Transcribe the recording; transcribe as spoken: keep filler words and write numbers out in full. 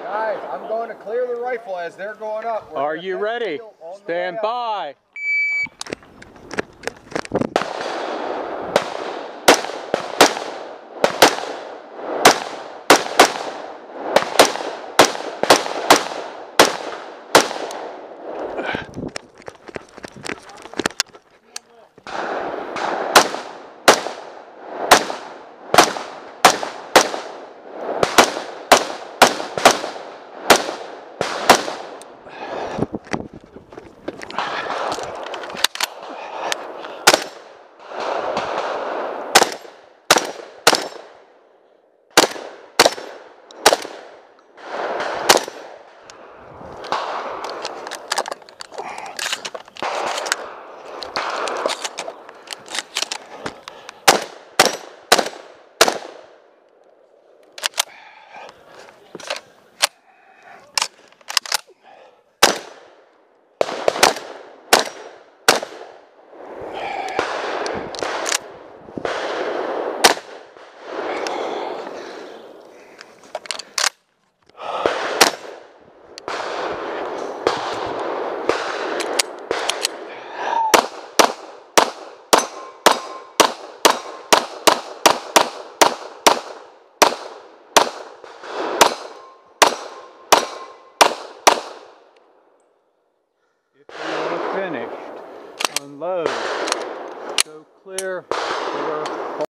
Guys, I'm going to clear the rifle as they're going up. We're Are you ready? Stand by.